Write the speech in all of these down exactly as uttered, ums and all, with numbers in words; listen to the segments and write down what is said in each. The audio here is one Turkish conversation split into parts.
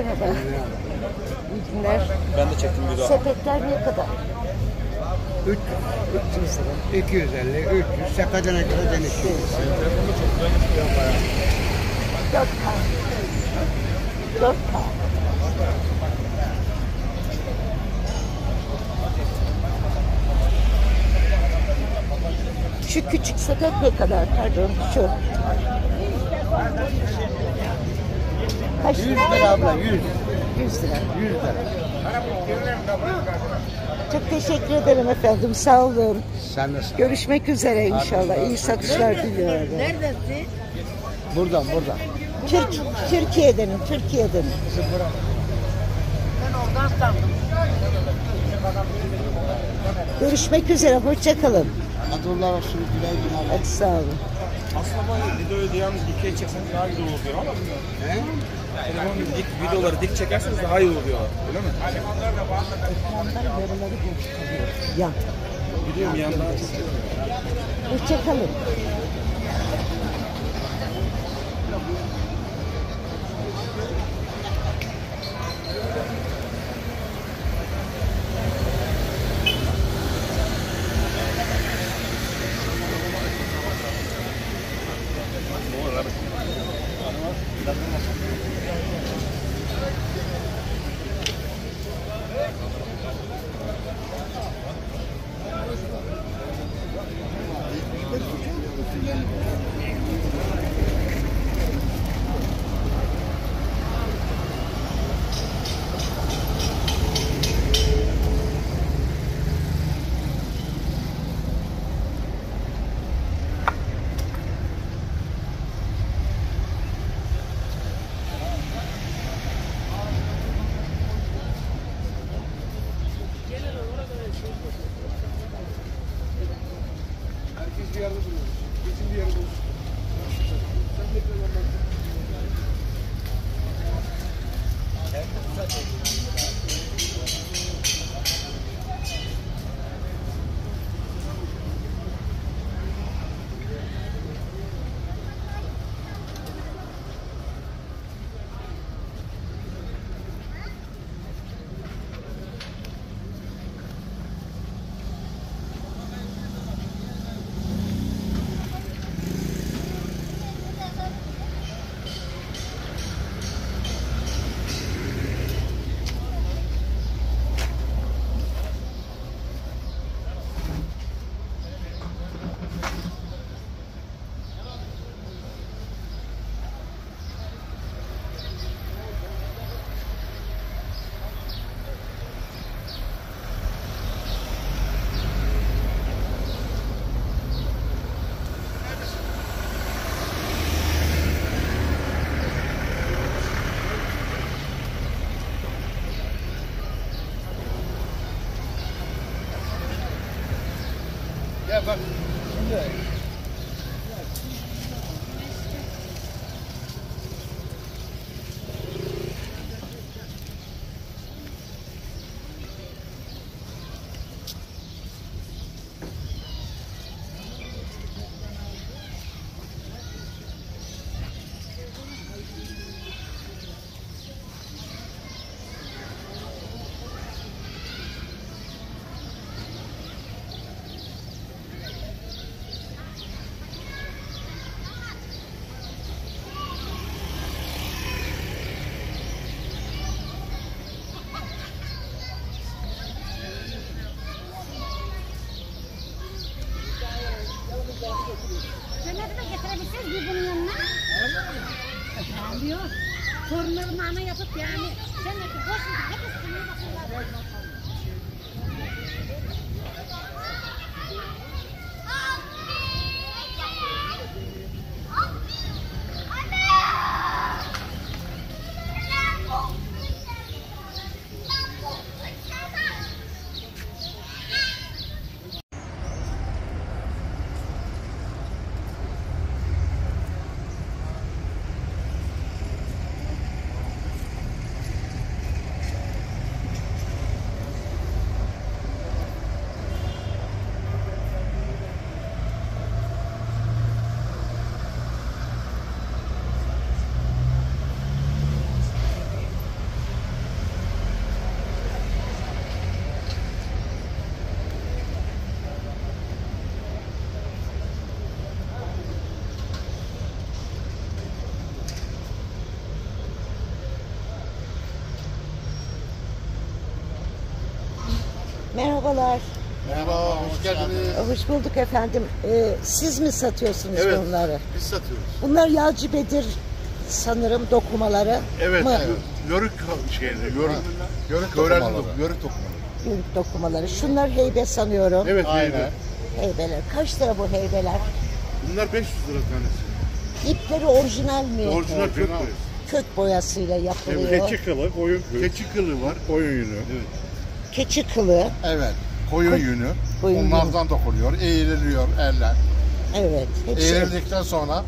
merhaba. İyi günler. Ben de çektim video. Sepetler ne kadar? üç yüz lira. iki yüz elli, üç yüz, sepetine göre değişiyor. dört K. dört K. Şu küçük sepet ne kadar? Pardon, şu. Kaç yüz lira abla, yüz. yüz lira. yüz lira. Çok teşekkür ederim efendim. Sağ olun. Sen de sağ. Görüşmek üzere inşallah. İyi satışlar diliyorum. Neredesin? Buradan, buradan. Türk, Türkiye'denim, Türkiye'denim. Ben oradan sandım. Görüşmek üzere, hoşça kalın. Adurlar olsun, güle güle. Hadi sağ olun. Aslında bu videoyu da yalnız dikey çekseniz daha güzel olur diyor ama He? telefon dik videoları dik çekerseniz daha iyi oluyor. Öyle mi? Ekrandan yarıları gösteriyor. Yan. Biliyorum yandan çok Hoşça kalın. Herkes bir yerde duruyor. Geçin bir yerde duruyor. Sen de bir yerde Ya bak, şimdi Cennet'e de getirebilseniz bir bunun yanına. Ben diyor. Torunlarımla ana yapıp yani. Cennet'e boş ver. Hep üstüne bakıyorlar. Merhabalar. Merhaba, hoş geldiniz. Hoş bulduk efendim. Ee, siz mi satıyorsunuz Evet, bunları? biz satıyoruz. Bunlar Yağcı Bedir sanırım dokumaları Evet, mı? evet. Yörük şeyleri, yörük, Yörük Öğrendim. dokumaları. Yörük dokumaları. Yörük dokumaları. Şunlar heybe sanıyorum. Evet, Aynen. aynen. Heybeler. Kaç lira bu heybeler? Bunlar beş yüz lira tanesi. İpleri orijinal mi? Orijinal kök boyası. Kök boyasıyla yapılıyor. Keçi kılı, koyun Keçi kılı var, koyun yünü. Evet. Keçi kılı. Evet. Koyun Koy- yünü. koyun yünü. Onlardan dokunuyor. Eğriliyor eller. Evet. Hepsi. Eğrildikten sonra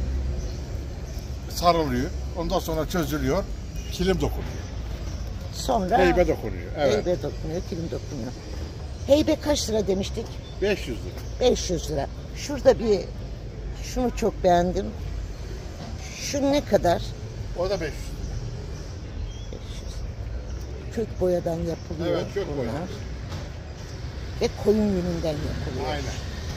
sarılıyor. Ondan sonra çözülüyor. Kilim dokunuyor. Sonra Heybe dokunuyor. Evet. heybe dokunuyor, kilim dokunuyor. Heybe kaç lira demiştik? beş yüz lira. beş yüz lira. Şurada bir şunu çok beğendim. Şu ne kadar? O da beş yüz lira. beş yüz. Kök boyadan yapılıyor. Evet, kök boya. bunlar. Ve koyun yününden yapılıyor. Aynen.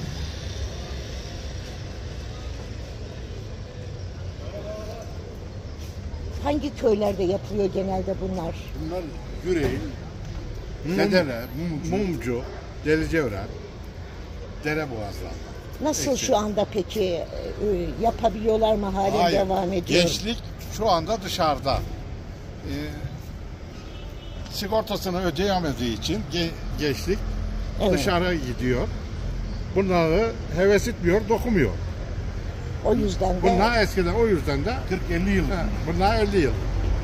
Hangi köylerde yapılıyor genelde bunlar? Bunlar Yüreğin, Fedele, Mumcu, Delicevren, Dereboğazlar. Nasıl Peki. şu anda peki e, yapabiliyorlar mı halen Hayır. devam ediyor? Gençlik şu anda dışarıda. Ee, sigortasını ödeyemediği için ge- gençlik Evet. dışarı gidiyor. Bunları heves etmiyor, dokumuyor. O yüzden de Bunlar eskiden o yüzden de kırk elli yıl. he, bunlar elli yıl.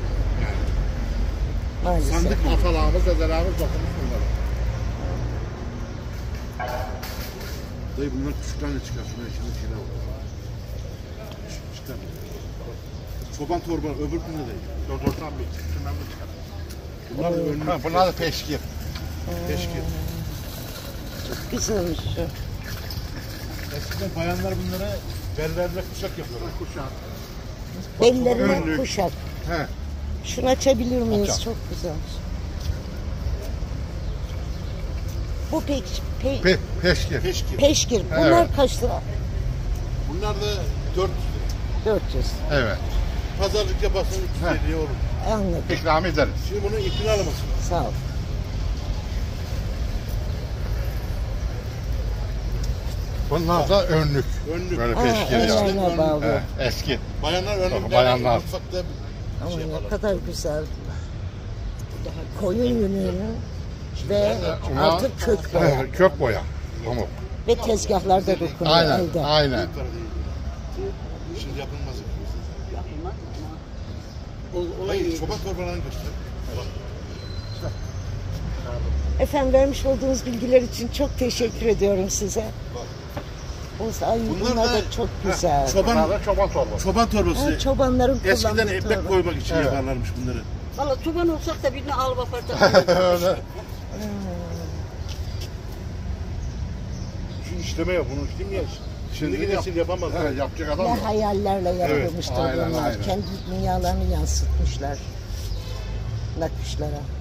maalesef. Sandık atalarımız, dedelerimiz dokumuş bunları. Dayı bunlar küçükten de çıkar. Şuna içinde şeyler var. Çık- Çıkar. Çoban torba öbür günde değil. Dodortan bir çıkışından bir çıkar. Bunlar da önlük. Ha, bunlar da peşkir. Keşke. Güzelmiş şu. Eskiden bayanlar bunlara bellerine kuşak yapıyorlar. Kuşak. Bellerine Önlük. kuşak. He. Şunu açabilir miyiz? Açalım. Çok güzelmiş. Bu pek, pe- Pe peşkir. Keşke. peşkir. Bunlar Evet. kaç lira? Bunlar da dört yüz lira. dört yüz. Evet. Pazarlık yaparsan üç yüz elliye olur. Anladım. İkram ederiz. Şimdi bunun ipini alamazsın. Sağ ol. Bunlar da önlük. Önlük. Böyle Ha, peşkir önlerine yani. bağlı. He, eski. Bayanlar önlüklerle Bayanlar. mutfakta Ama şey ne yaparlar. kadar güzel. Daha koyun yününün ve Ama- altı kök boya. He, kök boya. Pamuk. Ve tezgahlarda dokunuyor Aynen. elde. Aynen. Şimdi yapılmaz. O, olayı çoban torbalarını göster. Efendim vermiş olduğunuz bilgiler için çok teşekkür ediyorum size. O, ay, bunlar, Bunlar da, da- çok güzel. Çoban, Bunlar da çoban torbası. çoban torbası. Ha, çobanların kullandığı Eskiden ekmek torba. koymak için Evet. yaparlarmış bunları. Valla çoban olsak da birini al bakardık. Öyle. Şu işleme yok, bunu işlem ya. Şimdiki yap- nesil yapamaz. He, yapacak adam Ne yok. hayallerle yapılmıştır aynen, bunlar. aynen. Kendi dünyalarını yansıtmışlar nakışlara.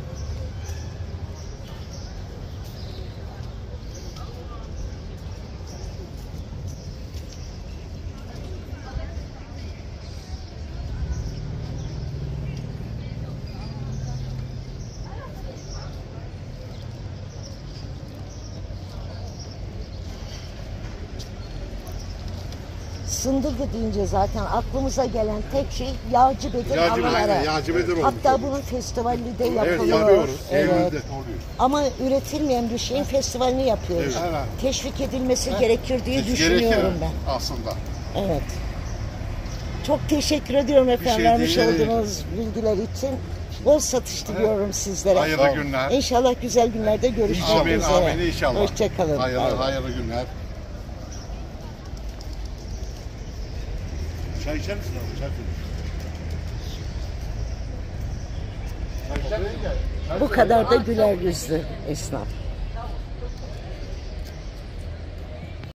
Sındırgı deyince zaten aklımıza gelen tek şey Yağcı Bedir Yağcı Bedir, halıları. aynen, Yağcı Bedir olmuş. Hatta bunun festivali de Evet, yapılıyor. yapıyoruz. Evet. Eylül'de oluyor. Ama üretilmeyen bir şeyin festivalini yapıyoruz. Evet. Teşvik edilmesi gerekir diye Gerekir düşünüyorum ben. aslında. Evet. Çok teşekkür ediyorum efendim şey vermiş değil. olduğunuz bilgiler için. Bol satış diliyorum sizlere. Hayırlı günler. İnşallah güzel günlerde görüşmek Amin, üzere. amin inşallah. Hoşçakalın. Hayırlı, hayırlı günler. Çay içer misin abi? Çay konuş. Bu kadar da güler yüzlü esnaf.